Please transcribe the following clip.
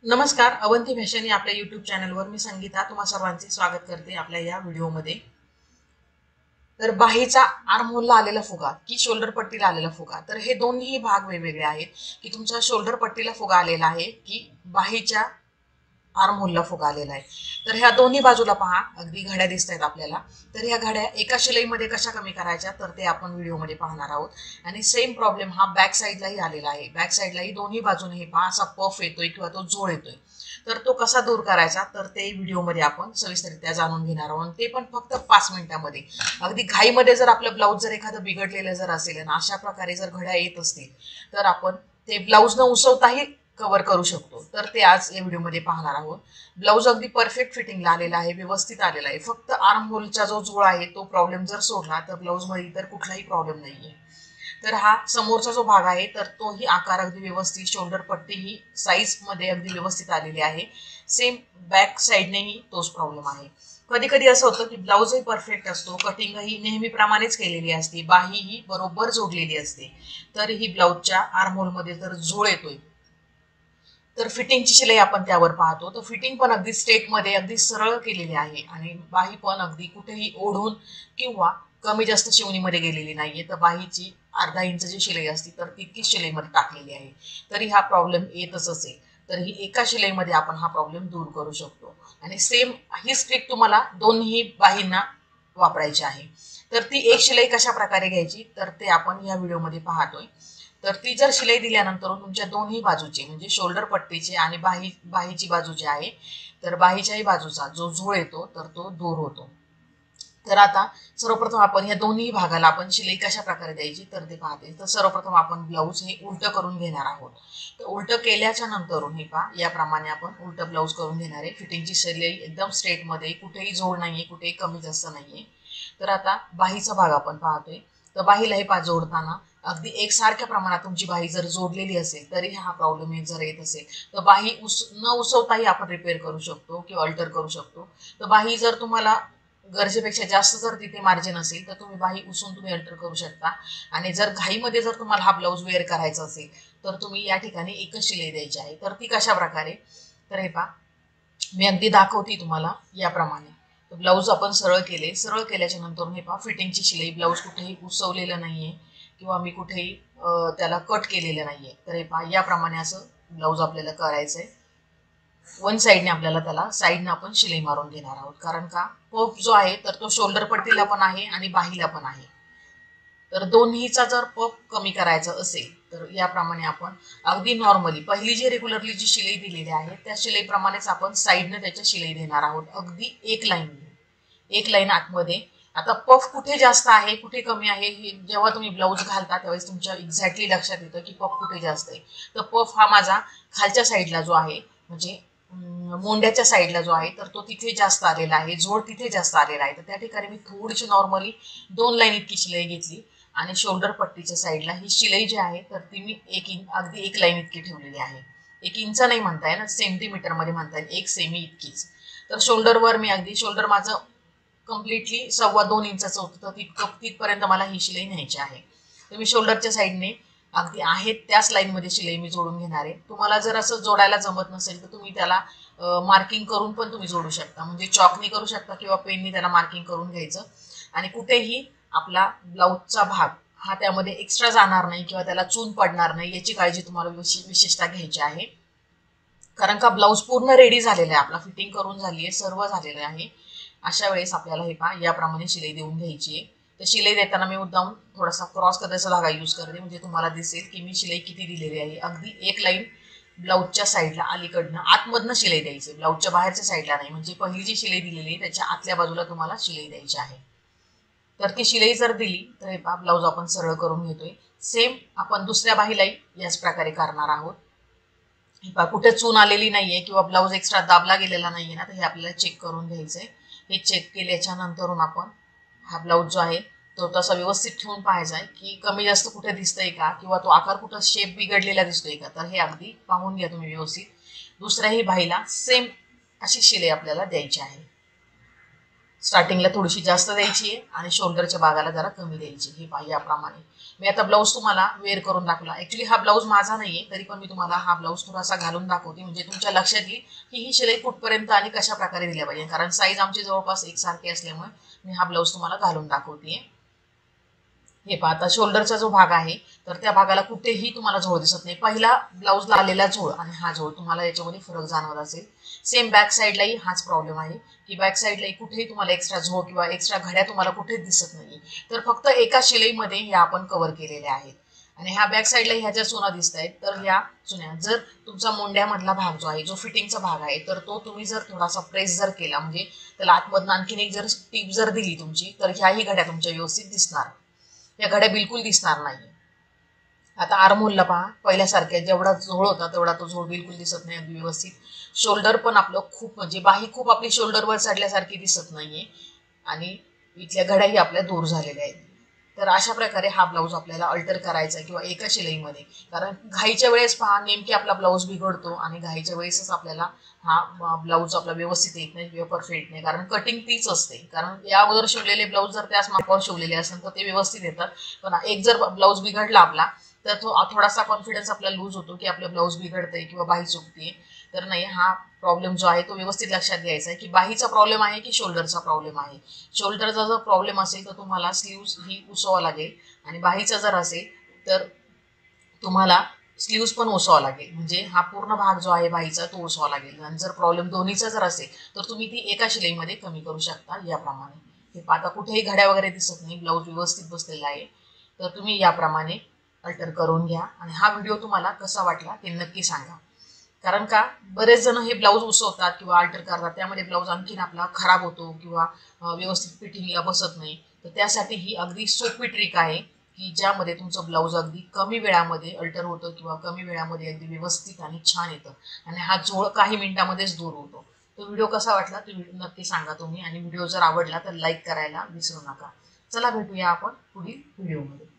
नमस्कार, अवंती फॅशन या आपल्या यूट्यूब चॅनलवर मी संगीता तुम्हा सर्वांचे स्वागत करते आपल्या या व्हिडिओमध्ये। तर बाहीचा आर्महोलला आलेला फुगा की शोल्डर पट्टीला आलेला फुगा, तर हे दोन्ही भाग वेगवेगळे आहेत की तुमच्या शोल्डर पट्टीला फुगा आलेला आहे की बाहीच्या आर्महोलला फुगा आलेला आहे। तर ह्या दोन्ही बाजूला पहा, अगदी घड्या दिसत आहेत आपल्याला। तर ह्या घड्या एका शिलाईमध्ये कशा कमी करायच्या तर ते आपण व्हिडिओमध्ये पाहणार आहोत। आणि सेम प्रॉब्लेम हा बॅक साईडलाही आलेला आहे। बॅक साईडलाही दोन्ही बाजूने हे पहा असा पफ येतोय किंवा तो जोळ येतोय। तर तो कसा दूर करायचा तर ते व्हिडिओमध्ये आपण सविस्तररित्या जाणून घेणार आहोत, ते पण फक्त 5 मिनिटांमध्ये। अगदी घाईमध्ये जर आपलं ब्लाऊज जर एखादं बिघडलेलं जर असेल आणि अशा प्रकारे जर घड्या येत असतील तर आपण ते ब्लाऊज न उसवताही कव्हर करू शकतो। तर ते आज या व्हिडिओमध्ये पाहणार आहोत। ब्लाऊज अगदी परफेक्ट फिटिंगला आलेला आहे, व्यवस्थित आलेला आहे। फक्त आर्म होलचा जो जोळ आहे तो प्रॉब्लेम जर सोडला तर ब्लाऊजमध्ये इतर कुठलाही प्रॉब्लेम नाहीये। तर हा समोरचा जो भाग आहे तर तोही आकार अगदी व्यवस्थित, शोल्डर पट्टी ही साईज मध्ये अगदी व्यवस्थित आलेली आहे। सेम बॅक साईडनेही तोच प्रॉब्लेम आहे। कधी कधी असं होतं की ब्लाऊजही परफेक्ट असतो, कटिंगही नेहमीप्रमाणेच केलेली असते, बाहीही बरोबर जोडलेली असते, तरीही ब्लाऊजच्या आर्महोलमध्ये जर जोळ येतोय तर फिटिंगची शिलाई आपण त्यावर पाहतो। तर फिटिंग पण अगदी स्ट्रेटमध्ये अगदी सरळ केलेली आहे आणि बाही पण अगदी कुठेही ओढून किंवा कमी जास्त शिवणीमध्ये गेलेली नाहीये। तर बाहीची अर्धा इंच जी शिलाई असते तर तितकीच शिलाईमध्ये टाकलेली आहे। तरी हा प्रॉब्लेम येतच असेल तर ही एका शिलाईमध्ये आपण हा प्रॉब्लेम दूर करू शकतो। आणि सेम ही ट्रिक तुम्हाला दोन्ही बाहींना वापरायची आहे। तर ती एक शिलाई कशा प्रकारे घ्यायची तर ते आपण या व्हिडिओमध्ये पाहतोय। तर ती जर शिलाई दिल्यानंतर तुमच्या दोन्ही बाजूचे म्हणजे शोल्डर पट्टीचे आणि बाहीची बाजू जी आहे तर बाहीच्याही बाजूचा जो जोळ येतो तर तो दूर होतो। तर आता सर्वप्रथम आपण या दोन्ही भागाला आपण शिलाई कशा प्रकारे द्यायची तर ते पाहते। तर सर्वप्रथम आपण ब्लाऊज हे उलट करून घेणार आहोत। तर उलट केल्याच्या नंतर हे पहा याप्रमाणे आपण उलट ब्लाऊज करून घेणार आहे। फिटिंगची शिलाई एकदम स्ट्रेटमध्ये, कुठेही जोड नाहीये, कुठेही कमी जास्त नाहीये। तर आता बाहीचा भाग आपण पाहतोय। तर बाहीला हे पहा जोडताना अगदी एकसारख्या प्रमाणात तुमची बाही जर जोडलेली असेल तरी हा प्रॉब्लेम जर येत असेल तर बाही न उसवताही आपण रिपेअर करू शकतो किंवा अल्टर करू शकतो। तर बाही जर तुम्हाला गरजेपेक्षा जास्त जर तिथे मार्जिन असेल तर तुम्ही बाही उसवून तुम्ही अल्टर करू शकता। आणि जर घाईमध्ये जर तुम्हाला हा ब्लाऊज वेअर करायचा असेल तर तुम्ही या ठिकाणी एकच शिलाई द्यायची आहे। तर ती कशा प्रकारे तर हे पहा मी अगदी दाखवते तुम्हाला याप्रमाणे। ब्लाऊज आपण सरळ केले, सरळ केल्याच्या नंतर हे पहा फिटिंगची शिलाई, ब्लाऊज कुठेही उसवलेलं नाहीये किंवा मी कुठेही त्याला कट केलेलं नाहीये। तर हे पहा याप्रमाणे असं ब्लाऊज आपल्याला करायचंय। वन साईडने आपल्याला त्याला साईडने आपण शिलाई मारून घेणार आहोत, कारण का पफ जो आहे तर तो शोल्डर पट्टीला पण आहे आणि बाहीला पण आहे। तर दोन्हीचा जर पफ कमी करायचा असेल तर याप्रमाणे आपण अगदी नॉर्मली पहिली जी रेग्युलरली जी शिलाई दिलेली आहे त्या शिलाईप्रमाणेच आपण साईडने त्याच्या शिलाई देणार आहोत, अगदी एक लाईन आतमध्ये। आता पफ कुठे जास्त आहे कुठे कमी आहे हे जेव्हा तुम्ही ब्लाऊज घालता त्यावेळेस तुमच्या एक्झॅक्टली लक्षात येतं की पफ कुठे जास्त आहे। तर पफ हा माझा खालच्या साईडला जो आहे म्हणजे मोंड्याच्या साईडला जो आहे तर तो तिथे जास्त आलेला आहे, जोड तिथे जास्त आलेला आहे। तर त्या ठिकाणी मी थोडीशी नॉर्मली 2 लाईन इतकी शिलाई घेतली आणि शोल्डर पट्टीच्या साईडला ही शिलाई जी आहे तर ती मी अगदी 1 लाईन इतकी ठेवलेली आहे। 1 इंच नाही म्हणता येईल, सेंटीमीटर मध्ये म्हणता येईल, 1 सेमी इतकीच। तर शोल्डरवर मी अगदी शोल्डर माझं कम्प्लिटली 2.25 इंचाचं होतं तर तिथपर्यंत मला ही शिलाई न्यायची आहे। तर मी शोल्डरच्या साईडने अगदी आहे त्याच लाईनमध्ये शिलाई मी जोडून घेणार आहे। तुम्हाला जर असं जोडायला जमत नसेल तर तुम्ही त्याला मार्किंग करून पण तुम्ही जोडू शकता, म्हणजे चॉकनी करू शकता किंवा पेननी त्याला मार्किंग करून घ्यायचं। आणि कुठेही आपला ब्लाऊजचा भाग हा त्यामध्ये एक्स्ट्रा जाणार नाही किंवा त्याला चून पडणार नाही याची काळजी तुम्हाला विशेषतः घ्यायची आहे। कारण का ब्लाऊज पूर्ण रेडी झालेला आहे, आपला फिटिंग करून झाली आहे, सर्व झालेलं आहे। अशा वेळेस आपल्याला हे पहा याप्रमाणे शिलाई देऊन घ्यायची आहे। तर शिलाई देताना मी मुद्दाम थोडासा क्रॉस करायचा धागा यूज करते, म्हणजे तुम्हाला दिसेल की मी शिलाई किती दिलेली आहे। अगदी 1 लाईन ब्लाऊजच्या साईडला अलीकडनं आतमधनं शिलाई द्यायची, ब्लाऊजच्या बाहेरच्या साईडला नाही। म्हणजे पहिली जी शिलाई दिलेली आहे त्याच्या आतल्या बाजूला तुम्हाला शिलाई द्यायची आहे। तर ती शिलाई जर दिली तर हे पहा ब्लाऊज आपण सरळ करून घेतोय। सेम आपण दुसऱ्या बाहीलाही याच प्रकारे करणार आहोत। हे पहा कुठे चून आलेली नाहीये किंवा ब्लाऊज एक्स्ट्रा दाबला गेलेला नाहीये ना, तर हे आपल्याला चेक करून घ्यायचंय। हे चेक केल्याच्या नंतरून आपण हा ब्लाऊज जो आहे तो तसा व्यवस्थित ठेवून पाहायचा आहे की कमी जास्त कुठे दिसतंय का किंवा तो आकार कुठं शेप बिघडलेला दिसतोय का। तर हे अगदी पाहून घ्या तुम्ही व्यवस्थित। दुसऱ्याही बाहीला सेम अशी शिलाई आपल्याला द्यायची आहे। स्टार्टिंगला थोडीशी जास्त द्यायची आहे आणि शोल्डरच्या भागाला जरा कमी द्यायची. हे पहा याप्रमाणे. मी आता ब्लाऊज तुम्हाला वेअर करून दाखवला. ॲक्च्युली हा ब्लाऊज माझा नाहीये, तरी पण मी तुम्हाला हा ब्लाऊज थोडासा घालून दाखवते, म्हणजे तुमच्या लक्षात येईल की ही शिलाई कुठपर्यंत आणि कशा प्रकारे दिल्या पाहिजे. कारण साईज आमची जवळपास एकसारखी असल्यामुळे मी हा ब्लाऊज तुम्हाला घालून दाखवते. हे पहा आता शोल्डरचा जो भाग आहे तर त्या भागाला कुठेही तुम्हाला झोळ दिसत नाही. पहिला ब्लाऊजला आलेला झोळ आणि हा झोळ तुम्हाला याच्यामध्ये फरक जाणवत असेल. सेम बॅक साईडलाही हाच प्रॉब्लेम आहे की बॅक साईडलाही कुठेही तुम्हाला एक्स्ट्रा झोळ किंवा एक्स्ट्रा घड्या तुम्हाला कुठेच दिसत नाही. तर फक्त एका शिलाईमध्ये ह्या आपण कव्हर केलेल्या आहेत. आणि ह्या बॅक साईडला ह्या ज्या चुना दिसत आहेत तर ह्या चुन्या जर तुमचा मोंड्यामधला भाग जो आहे, जो फिटिंगचा भाग आहे, तर तो तुम्ही जर थोडासा प्रेस जर केला, म्हणजे त्याला आतमधून आणखीन एक जर टीप जर दिली तुमची, तर ह्याही घड्या तुमच्या व्यवस्थित दिसणार. या घड्या बिलकुल दिसणार नाही. आता आर्महोलला पहा पहिल्यासारख्या जेवढा झोळ होता तेवढा तो झोळ बिलकुल दिसत नाही अगदी व्यवस्थित. शोल्डर पण आपलं खूप म्हणजे बाही खूप आपली शोल्डरवर चढल्यासारखी दिसत नाहीये आणि इथल्या घड्याही आपल्या दूर झालेल्या आहेत. तर अशा प्रकारे हा ब्लाऊज आपल्याला अल्टर करायचा आहे किंवा एका शिलाईमध्ये. कारण घाईच्या वेळेस पहा नेमकी आपला ब्लाऊज बिघडतो आणि घाईच्या वेळेसच आपल्याला हा ब्लाऊज आपला व्यवस्थित येत नाही किंवा परफेक्ट नाही. कारण कटिंग तीच असते. कारण यावर शिवलेले ब्लाऊज जर त्याच मापावर शिवलेले असेल तर ते व्यवस्थित येतात. पण एक जर ब्लाऊज बिघडला आपला तर तो थोडासा कॉन्फिडन्स आपला लूज होतो की आपलं ब्लाऊज बिघडतंय किंवा बाही चुकते. तर नाही, हा प्रॉब्लेम जो आहे तो व्यवस्थित लक्षात घ्यायचा आहे की बाहीचा प्रॉब्लेम आहे की शोल्डरचा प्रॉब्लेम आहे. शोल्डरचा जर प्रॉब्लेम असेल तर तुम्हाला स्लीव्ज ही उसवावं लागेल आणि बाहीचा जर असेल तर तुम्हाला स्लीव्ज पण उसवावं लागेल. म्हणजे हा पूर्ण भाग जो आहे बाहीचा तो उसवावा लागेल. आणि जर प्रॉब्लेम दोन्हीचा जर असेल तर तुम्ही ती एका शिलाईमध्ये कमी करू शकता याप्रमाणे. हे आता कुठेही घड्या वगैरे दिसत नाही, ब्लाऊज व्यवस्थित बसलेला आहे. तर तुम्ही याप्रमाणे अल्टर करून घ्या. आणि हा व्हिडिओ तुम्हाला कसा वाटला ते नक्की सांगा. कारण का बरेच जण हे ब्लाऊज उसवतात किंवा अल्टर करतात, त्यामध्ये ब्लाऊज आणखीन आपला खराब होतो किंवा व्यवस्थित फिटिंगला बसत नाही. तर त्यासाठी ही अगदी सोपी ट्रिक आहे की ज्यामध्ये तुमचं ब्लाऊज अगदी कमी वेळामध्ये अल्टर होतं किंवा कमी वेळामध्ये अगदी व्यवस्थित आणि छान येतं आणि हा झोळ काही मिनिटामध्येच दूर होतो. तो व्हिडिओ कसा वाटला तो नक्की सांगा तुम्ही. आणि व्हिडिओ जर आवडला तर लाईक करायला विसरू नका. चला भेटूया आपण पुढील व्हिडिओमध्ये.